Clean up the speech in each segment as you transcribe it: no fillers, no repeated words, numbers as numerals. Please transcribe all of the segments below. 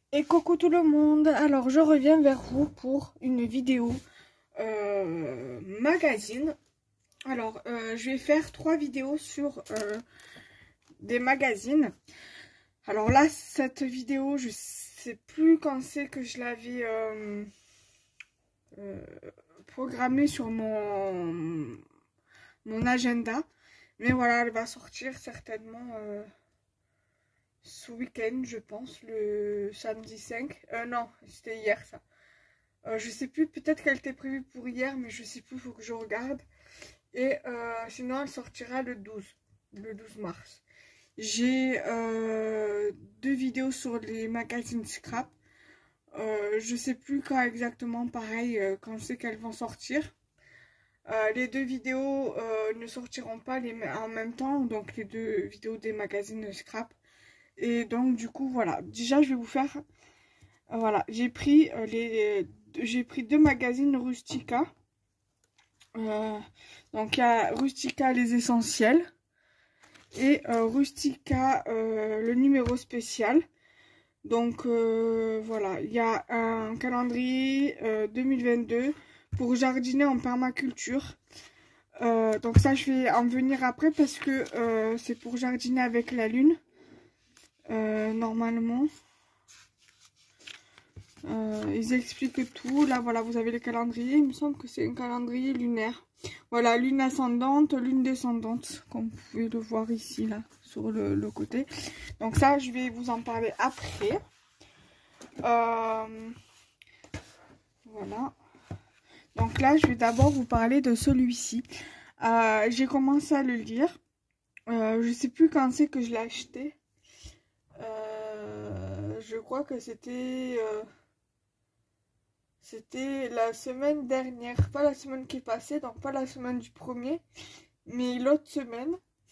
Et coucou tout le monde, alors je reviens vers vous pour une vidéo magazine. Alors je vais faire 3 vidéos sur des magazines. Alors là cette vidéo je sais plus quand c'est que je l'avais programmée sur mon agenda. Mais voilà, elle va sortir certainement ce week-end, je pense, le samedi 5. Non, c'était hier ça. Je sais plus, peut-être qu'elle était prévue pour hier, mais je sais plus, il faut que je regarde. Et sinon, elle sortira le 12 mars. J'ai 2 vidéos sur les magazines Scrap. Je sais plus quand exactement, pareil, quand je sais qu'elles vont sortir. Les 2 vidéos ne sortiront pas en même temps, donc les 2 vidéos des magazines Scrap. Et donc du coup voilà, déjà je vais vous faire, voilà, j'ai pris 2 magazines Rustica. Donc il y a Rustica les essentiels et Rustica le numéro spécial. Donc voilà, il y a un calendrier 2022 pour jardiner en permaculture. Donc ça je vais en venir après parce que c'est pour jardiner avec la lune. Normalement ils expliquent tout. Là voilà, vous avez le calendrier, il me semble que c'est un calendrier lunaire. Voilà, lune ascendante, lune descendante, comme vous pouvez le voir ici là sur le côté. Donc ça je vais vous en parler après. Voilà, donc là je vais d'abord vous parler de celui-ci. J'ai commencé à le lire, je sais plus quand c'est que je l'ai acheté. Je crois que c'était la semaine dernière, pas la semaine qui est passée, donc pas la semaine du 1er, mais l'autre semaine.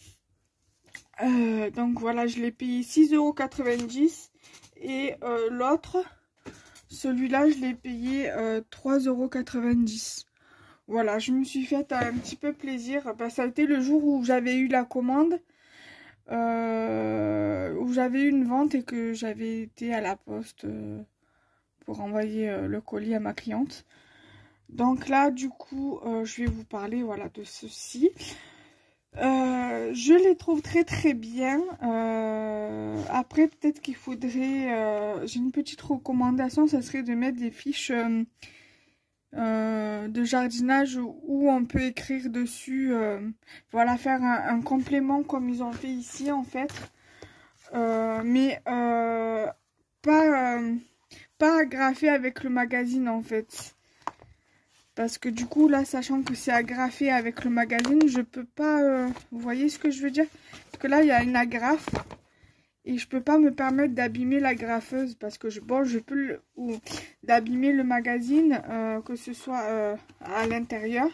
Donc voilà, je l'ai payé 6,90 € et l'autre, celui-là, je l'ai payé 3,90 €. Voilà, je me suis fait un petit peu plaisir. Bah, ça a été le jour où j'avais eu la commande. Où j'avais eu une vente et que j'avais été à la poste pour envoyer le colis à ma cliente. Donc là du coup je vais vous parler, voilà, de ceci. Je les trouve très très bien. Après peut-être qu'il faudrait, j'ai une petite recommandation, ça serait de mettre des fiches de jardinage où on peut écrire dessus, voilà, faire un complément comme ils ont fait ici en fait, mais pas agrafé avec le magazine en fait, parce que du coup là, sachant que c'est agrafé avec le magazine, je peux pas, vous voyez ce que je veux dire, parce que là il y a une agrafe et je peux pas me permettre d'abîmer la graffeuse, parce que je peux d'abîmer le magazine, que ce soit à l'intérieur,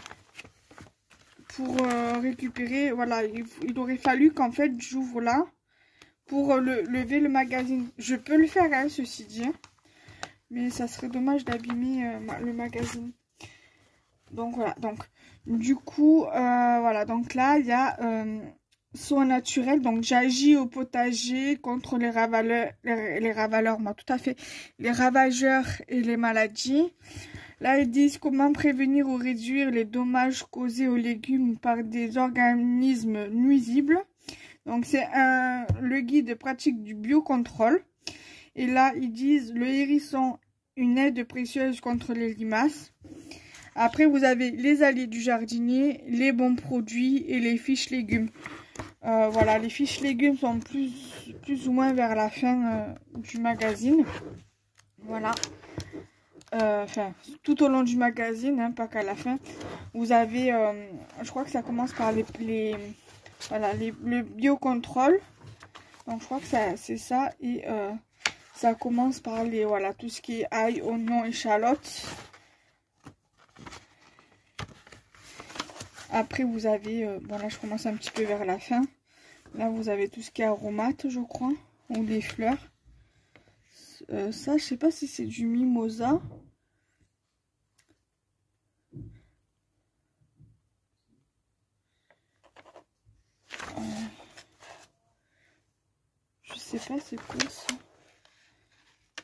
pour récupérer. Voilà, il aurait fallu qu'en fait j'ouvre là pour lever le magazine. Je peux le faire, hein, ceci dit, hein, mais ça serait dommage d'abîmer le magazine. Donc voilà, donc du coup voilà, donc là il y a soins naturels. Donc j'agis au potager contre les ravaleurs, moi tout à fait, les ravageurs et les maladies. Là ils disent comment prévenir ou réduire les dommages causés aux légumes par des organismes nuisibles. Donc c'est le guide pratique du biocontrôle. Et là ils disent le hérisson, une aide précieuse contre les limaces. Après, vous avez les alliés du jardinier, les bons produits et les fiches légumes. Voilà, les fiches légumes sont plus ou moins vers la fin du magazine. Voilà. Enfin, tout au long du magazine, hein, pas qu'à la fin. Vous avez, je crois que ça commence par voilà, le biocontrôle. Donc, je crois que c'est ça. Et ça commence par voilà, tout ce qui est ail, oignon, échalote. Après vous avez, bon là je commence un petit peu vers la fin. Là vous avez tout ce qui est aromates, je crois, ou des fleurs. Ça je sais pas si c'est du mimosa. Je sais pas c'est quoi ça.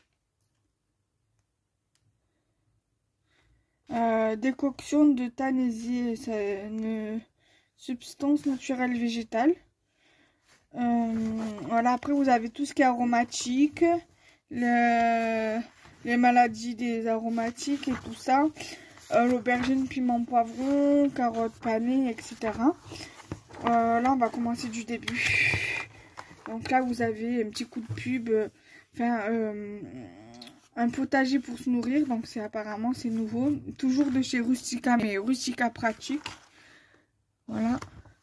décoction de Tanésie, c'est une substance naturelle végétale. Voilà, après vous avez tout ce qui est aromatique, les maladies des aromatiques et tout ça. L'aubergine, piment, poivron, carottes panées, etc. Là, on va commencer du début. Donc là, vous avez un petit coup de pub, un potager pour se nourrir. Donc apparemment, c'est nouveau. Toujours de chez Rustica, mais Rustica pratique. Voilà.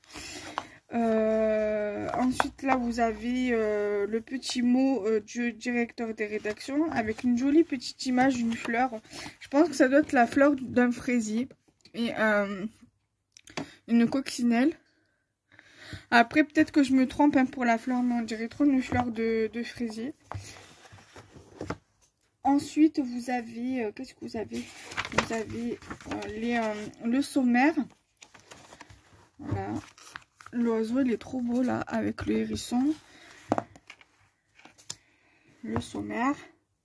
Ensuite, là, vous avez le petit mot du directeur des rédactions avec une jolie petite image d'une fleur. Je pense que ça doit être la fleur d'un fraisier et une coccinelle. Après, peut-être que je me trompe hein, pour la fleur, mais on dirait trop une fleur de fraisier. Ensuite, vous avez... qu'est-ce que vous avez? Vous avez le sommaire. Voilà. L'oiseau, il est trop beau, là, avec le hérisson. Le sommaire.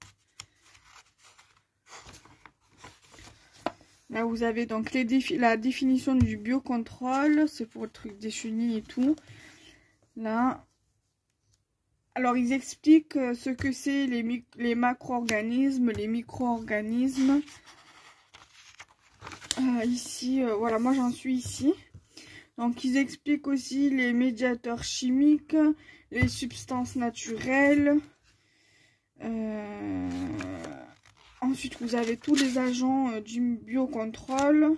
Là, vous avez donc la définition du biocontrôle. C'est pour le truc des chenilles et tout. Là. Alors, ils expliquent ce que c'est les macro-organismes, les micro-organismes. Ici, voilà, moi j'en suis ici. Donc, ils expliquent aussi les médiateurs chimiques, les substances naturelles. Ensuite, vous avez tous les agents du biocontrôle.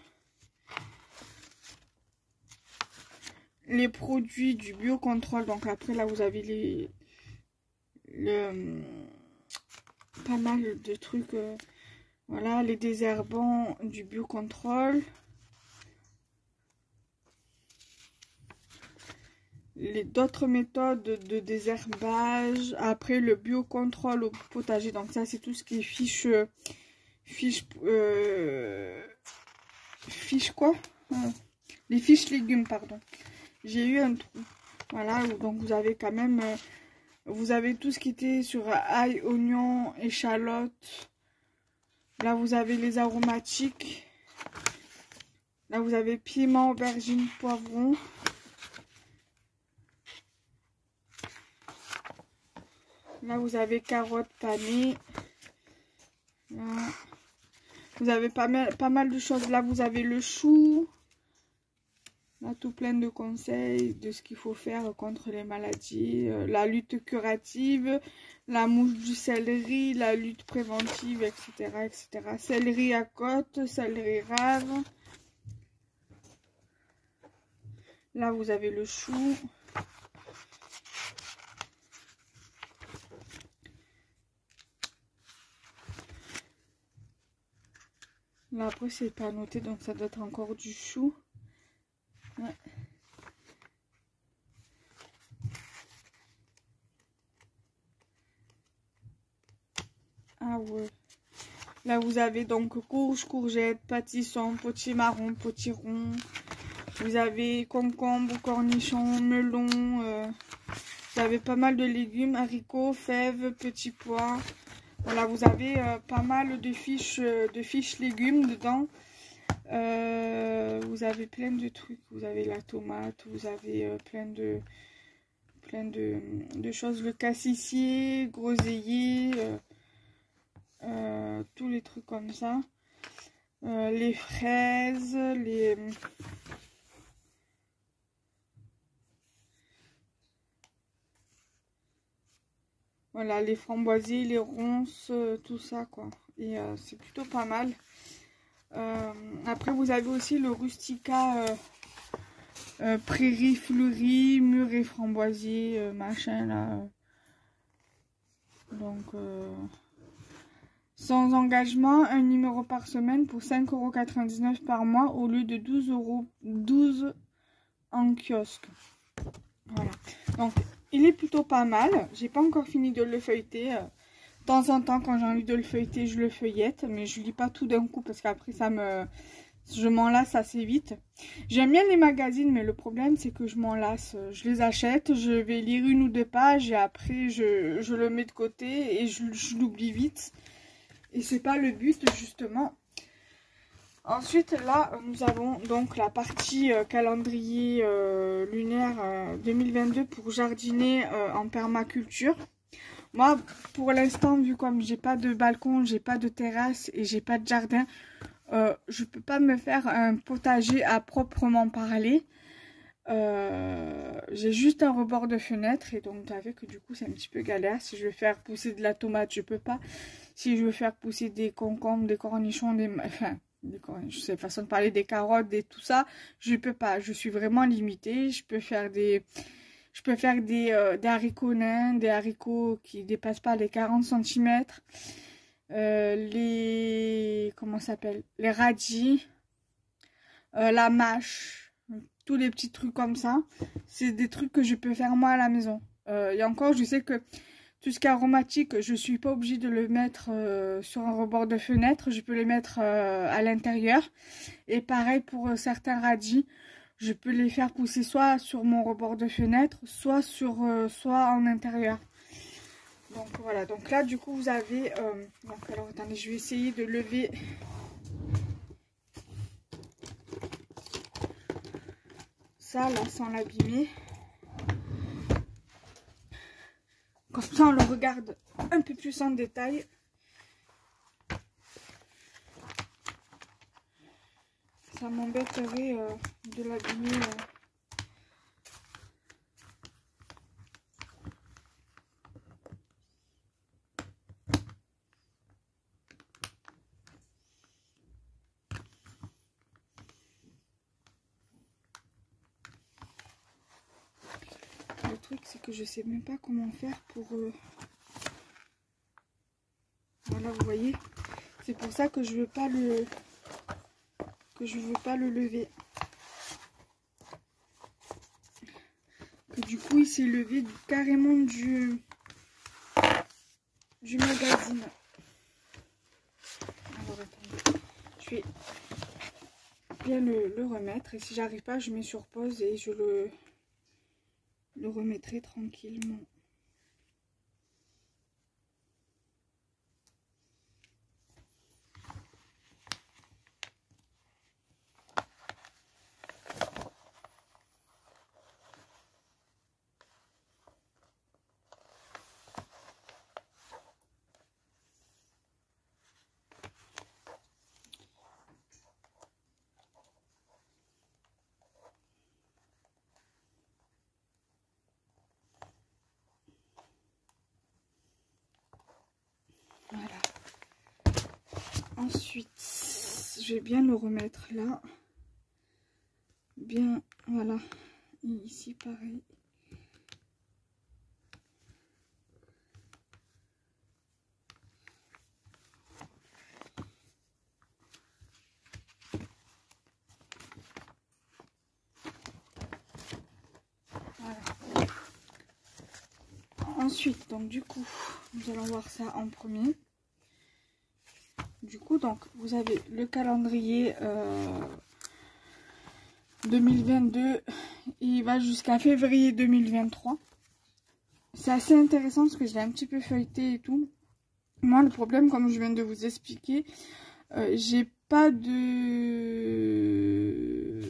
Les produits du biocontrôle. Donc, après, là, vous avez pas mal de trucs. Voilà, les désherbants du biocontrôle. D'autres méthodes de désherbage. Après, le biocontrôle au potager. Donc, ça, c'est tout ce qui est fiche quoi? Les fiches légumes, pardon. J'ai eu un trou. Voilà, donc vous avez quand même... vous avez tout ce qui était sur ail, oignon, échalote. Là, vous avez les aromatiques. Là, vous avez piment, aubergine, poivron. Là, vous avez carottes panées. Là. Vous avez pas mal de choses. Là, vous avez le chou. Là, tout plein de conseils de ce qu'il faut faire contre les maladies. La lutte curative, la mouche du céleri, la lutte préventive, etc. etc. Céleri à côte, céleri rare. Là, vous avez le chou. Là, après, c'est pas noté, donc ça doit être encore du chou. Ouais. Ah ouais. Là, vous avez donc courge, courgette, pâtisson, potimarron, potiron. Vous avez concombre, cornichons, melon. Vous avez pas mal de légumes, haricots, fèves, petits pois. Voilà, vous avez pas mal de fiches légumes dedans. Vous avez plein de trucs. Vous avez la tomate, vous avez plein de choses. Le cassissier, groseillier, tous les trucs comme ça. Les fraises, voilà, les framboisiers, les ronces, tout ça, quoi. Et c'est plutôt pas mal. Après, vous avez aussi le Rustica prairie fleurie, mûr et framboisier, machin, là. Donc, sans engagement, un numéro par semaine pour 5,99 € par mois au lieu de 12 en kiosque. Voilà. Donc, il est plutôt pas mal. J'ai pas encore fini de le feuilleter. De temps en temps, quand j'ai envie de le feuilleter, je le feuillette. Mais je lis pas tout d'un coup parce qu'après, je m'en lasse assez vite. J'aime bien les magazines, mais le problème, c'est que je m'en lasse. Je les achète, je vais lire 1 ou 2 pages et après, je le mets de côté et je l'oublie vite. Et c'est pas le but, justement. Ensuite, là, nous avons donc la partie calendrier lunaire 2022 pour jardiner en permaculture. Moi, pour l'instant, vu comme j'ai pas de balcon, j'ai pas de terrasse et j'ai pas de jardin, je peux pas me faire un potager à proprement parler. J'ai juste un rebord de fenêtre et donc vous savez que du coup c'est un petit peu galère. Si je veux faire pousser de la tomate, je peux pas. Si je veux faire pousser des concombres, des cornichons, des cornichons, c'est façon de parler, des carottes, et tout ça, je peux pas. Je suis vraiment limitée. Je peux faire des haricots nains, des haricots qui dépassent pas les 40 cm. Comment ça s'appelle? Les radis, la mâche. Tous les petits trucs comme ça, c'est des trucs que je peux faire moi à la maison. Et encore, je sais que tout ce qui est aromatique, je suis pas obligée de le mettre sur un rebord de fenêtre. Je peux les mettre à l'intérieur. Et pareil pour certains radis, je peux les faire pousser soit sur mon rebord de fenêtre, soit en intérieur. Donc voilà. Donc là, du coup, vous avez... donc alors, attendez, je vais essayer de lever... ça là sans l'abîmer, comme ça on le regarde un peu plus en détail. Ça m'embêterait de l'abîmer. Le truc c'est que je sais même pas comment faire pour voilà, vous voyez, c'est pour ça que je veux pas le lever, que du coup il s'est levé carrément du magazine. Alors attendez, je vais bien le remettre et si j'arrive pas je mets sur pause et je le remettrai tranquillement. Voilà. Ensuite, je vais bien le remettre là. Bien, voilà. Et ici, pareil. Voilà. Ensuite, donc du coup, nous allons voir ça en premier. Du coup, donc, vous avez le calendrier 2022. Il va jusqu'à février 2023. C'est assez intéressant parce que je l'ai un petit peu feuilleté et tout. Moi, le problème, comme je viens de vous expliquer, j'ai pas de...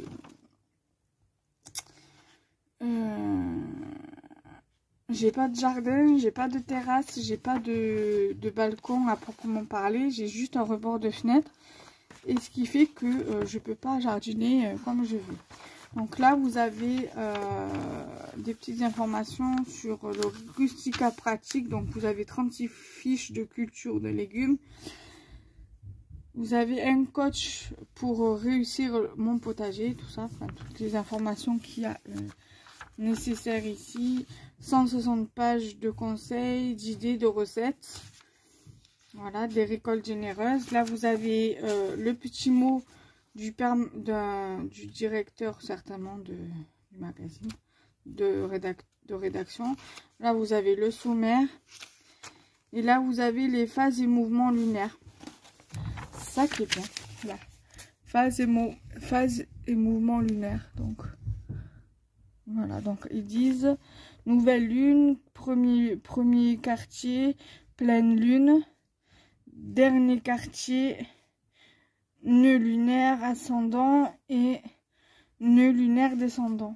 j'ai pas de jardin, j'ai pas de terrasse, j'ai pas de balcon à proprement parler, j'ai juste un rebord de fenêtre. Et ce qui fait que je peux pas jardiner comme je veux. Donc là, vous avez des petites informations sur le Rustica pratique. Donc vous avez 36 fiches de culture de légumes. Vous avez un coach pour réussir mon potager, tout ça. Enfin, toutes les informations qu'il y a nécessaires ici. 160 pages de conseils, d'idées, de recettes. Voilà, des récoltes généreuses. Là, vous avez le petit mot du directeur, certainement, du magazine, de rédaction. Là, vous avez le sommaire. Et là, vous avez les phases et mouvements lunaires. C'est ça qui est bien. Là. Phases et mouvements lunaires. Donc, voilà. Donc, ils disent nouvelle lune, premier quartier, pleine lune. Dernier quartier, nœud lunaire ascendant et nœud lunaire descendant.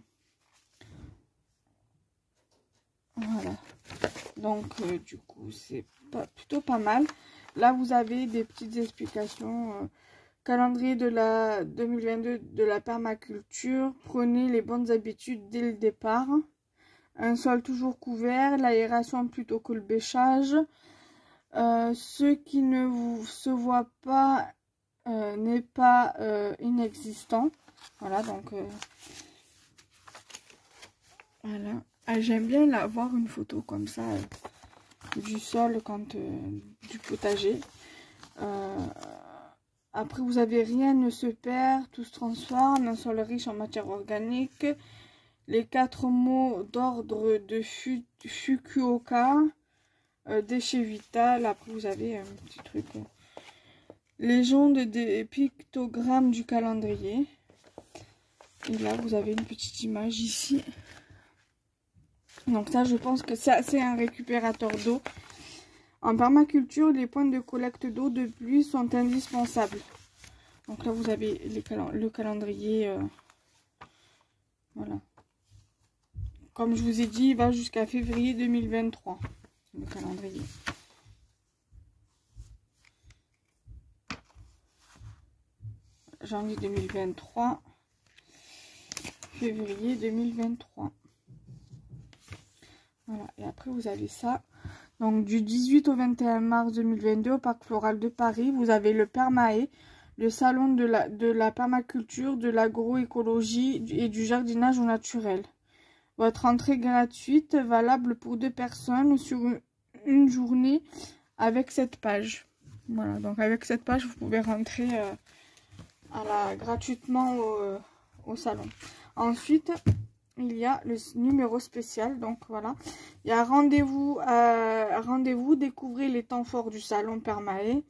Voilà. Donc, du coup, c'est plutôt pas mal. Là, vous avez des petites explications. Calendrier de la 2022 de la permaculture. Prenez les bonnes habitudes dès le départ. Un sol toujours couvert. L'aération plutôt que le bêchage. Ce qui ne se voit pas n'est pas inexistant. Voilà, donc... voilà. Ah, j'aime bien voir une photo comme ça du sol quand du potager. Après, vous avez rien ne se perd, tout se transforme, un sol riche en matière organique. Les 4 mots d'ordre de Fukuoka, déchets vital. Après, vous avez un petit truc. Légende des pictogrammes du calendrier. Et là, vous avez une petite image ici. Donc ça, je pense que c'est un récupérateur d'eau. En permaculture, les points de collecte d'eau de pluie sont indispensables. Donc là, vous avez le calendrier. Voilà. Comme je vous ai dit, il va jusqu'à février 2023. Le calendrier. Janvier 2023. Février 2023. Voilà, et après vous avez ça. Donc du 18 au 21 mars 2022 au Parc Floral de Paris, vous avez le Permae, le salon de la permaculture, de l'agroécologie et du jardinage au naturel. Votre entrée gratuite, valable pour 2 personnes sur une journée avec cette page. Voilà, donc avec cette page, vous pouvez rentrer gratuitement au salon. Ensuite... il y a le numéro spécial, donc voilà. Il y a rendez-vous, découvrez les temps forts du salon Permae.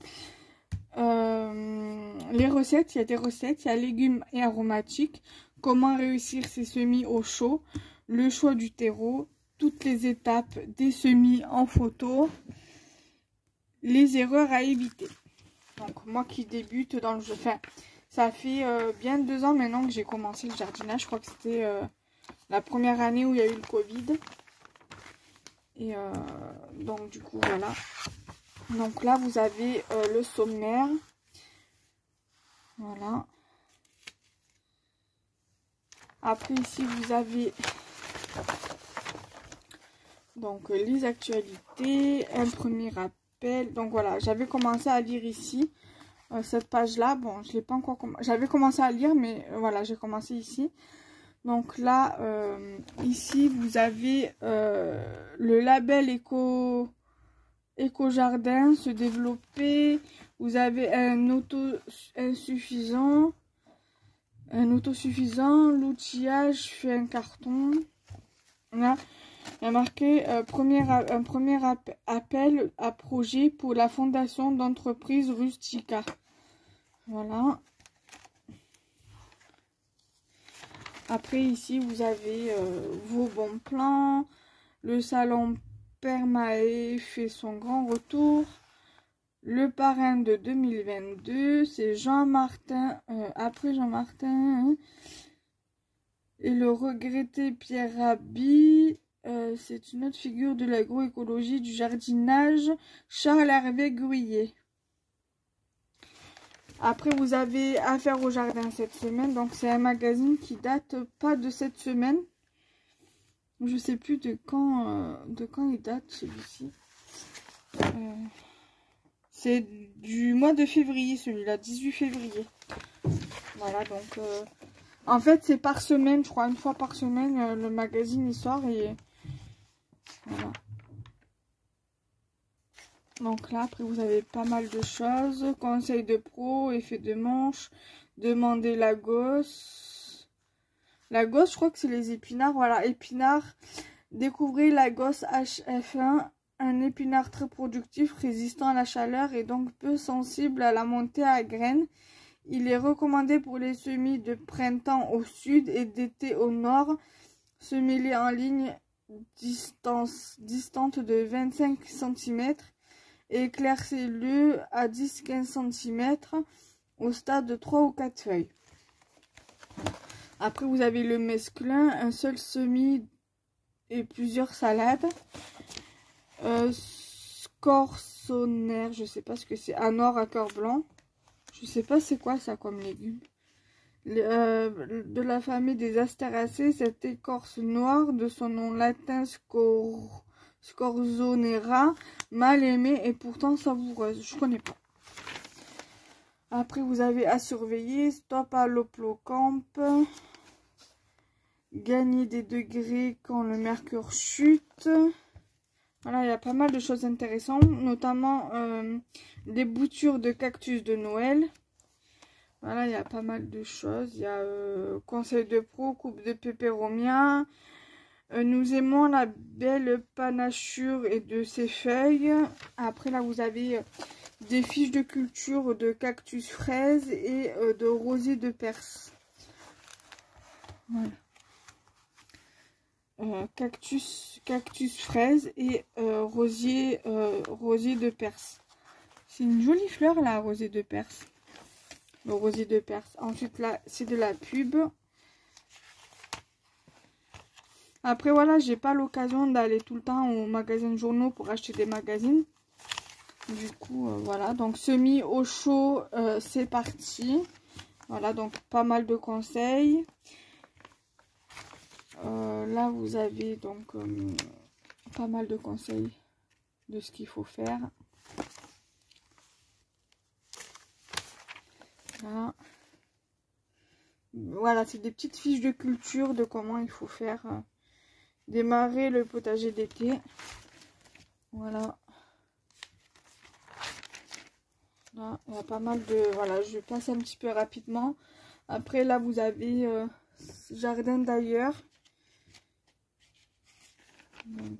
Les recettes, il y a des recettes, il y a légumes et aromatiques. Comment réussir ses semis au chaud, le choix du terreau, toutes les étapes des semis en photo, les erreurs à éviter. Donc moi qui débute dans le jeu, enfin, ça fait bien 2 ans maintenant que j'ai commencé le jardinage. Je crois que c'était... la première année où il y a eu le Covid. Et donc du coup voilà. Donc là vous avez le sommaire. Voilà. Après ici vous avez donc les actualités, un premier rappel. Donc voilà, j'avais commencé à lire ici cette page là. Bon, je l'ai pas encore commencé. J'avais commencé à lire, mais voilà, j'ai commencé ici. Donc là, ici, vous avez le label Éco-Jardin se développer. Vous avez un autosuffisant. L'outillage fait un carton. Là, il y a marqué un premier appel à projet pour la fondation d'entreprise Rustica. Voilà. Après, ici, vous avez vos bons plans. Le salon Permae fait son grand retour. Le parrain de 2022, c'est Jean-Martin. Après Jean-Martin. Et le regretté Pierre Rabhi. C'est une autre figure de l'agroécologie du jardinage. Charles Hervé Gouillet. Après, vous avez Affaires au jardin cette semaine. Donc, c'est un magazine qui date pas de cette semaine. Je sais plus de quand il date celui-ci. C'est du mois de février, celui-là, 18 février. Voilà, donc... en fait, c'est par semaine, je crois, une fois par semaine, le magazine il sort et... voilà. Donc là, après, vous avez pas mal de choses. Conseil de pro, effet de manche, demandez la gosse. La gosse, je crois que c'est les épinards. Voilà, épinards. Découvrez la gosse HF1. Un épinard très productif, résistant à la chaleur et donc peu sensible à la montée à graines. Il est recommandé pour les semis de printemps au sud et d'été au nord. Semez-les en ligne distante de 25 cm. Éclaircez-le à 10-15 cm. au stade de 3 ou 4 feuilles. Après, vous avez le mesclun, un seul semis et plusieurs salades. Scorsonnaire, je sais pas ce que c'est. À noir à cœur blanc. Je sais pas c'est quoi ça comme légume. De la famille des Astéracées, cette écorce noire, de son nom latin Scorzonera, mal aimée et pourtant savoureuse. Je connais pas. Après, vous avez à surveiller, stop à l'Oplocamp, gagner des degrés quand le mercure chute. Voilà, il y a pas mal de choses intéressantes, notamment des boutures de cactus de Noël. Voilà, il y a pas mal de choses. Il y a conseil de pro, coupe de pépéromia. Nous aimons la belle panachure et de ses feuilles. Après, là, vous avez des fiches de culture de cactus fraises et de rosier de Perse. Voilà. Cactus fraise et rosier de Perse. C'est une jolie fleur là, rosier de Perse. Le rosier de Perse. Ensuite là, c'est de la pub. Après voilà, j'ai pas l'occasion d'aller tout le temps au magasin de journaux pour acheter des magazines. Du coup voilà, donc semis au chaud, c'est parti. Voilà, donc pas mal de conseils. Là, vous avez donc pas mal de conseils de ce qu'il faut faire. Là. Voilà, c'est des petites fiches de culture de comment il faut faire démarrer le potager d'été. Voilà. Là, il y a pas mal de... Voilà, je passe un petit peu rapidement. Après, là, vous avez jardin d'ailleurs. Donc,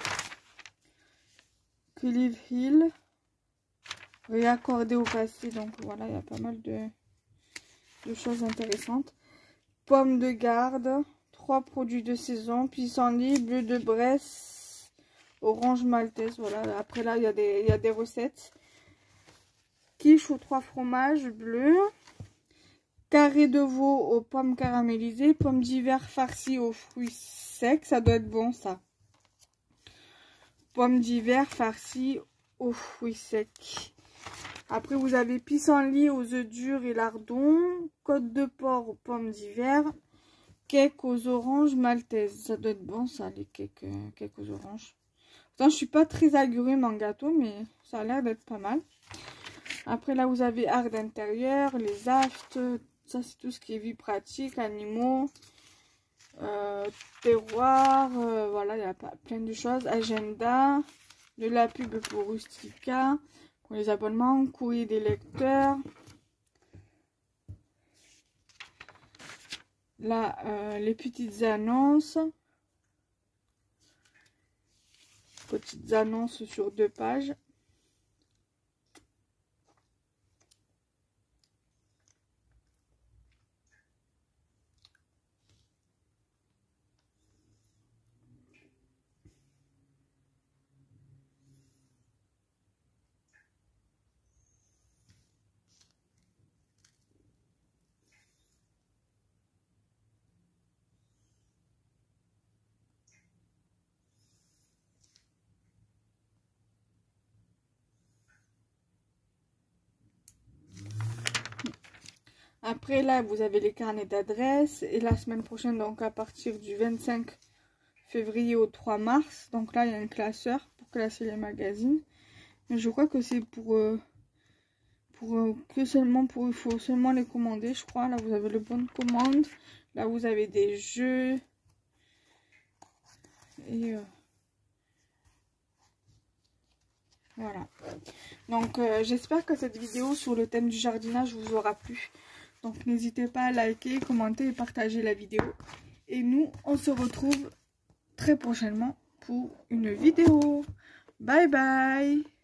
Clive Hill, réaccordé au passé. Donc voilà, il y a pas mal de choses intéressantes. Pommes de garde, 3 produits de saison, pissenlit, bleu de Bresse, orange maltaise. Voilà, après là, il y a des recettes. Quiche aux 3 fromages bleus. Carré de veau aux pommes caramélisées. Pommes d'hiver farcies aux fruits secs. Ça doit être bon ça. Pommes d'hiver farcies aux fruits secs. Après, vous avez pissenlit aux œufs durs et lardons. Côte de porc aux pommes d'hiver. Cake aux oranges maltaises. Ça doit être bon, ça, les cakes aux oranges. Pourtant, je suis pas très agrume en gâteau, mais ça a l'air d'être pas mal. Après, là, vous avez art d'intérieur, les aftes. Ça, c'est tout ce qui est vie pratique, animaux. Terroir, voilà, il y a plein de choses. Agenda, de la pub pour Rustica, pour les abonnements, courrier des lecteurs. Là, les petites annonces. Petites annonces sur 2 pages. Après, là, vous avez les carnets d'adresses. Et la semaine prochaine, donc à partir du 25 février au 3 mars. Donc là, il y a un classeur pour classer les magazines. Mais je crois que c'est il faut seulement les commander, je crois. Là, vous avez le bon de commande. Là, vous avez des jeux. Et voilà. Donc, j'espère que cette vidéo sur le thème du jardinage vous aura plu. Donc, n'hésitez pas à liker, commenter et partager la vidéo. Et nous, on se retrouve très prochainement pour une vidéo. Bye bye!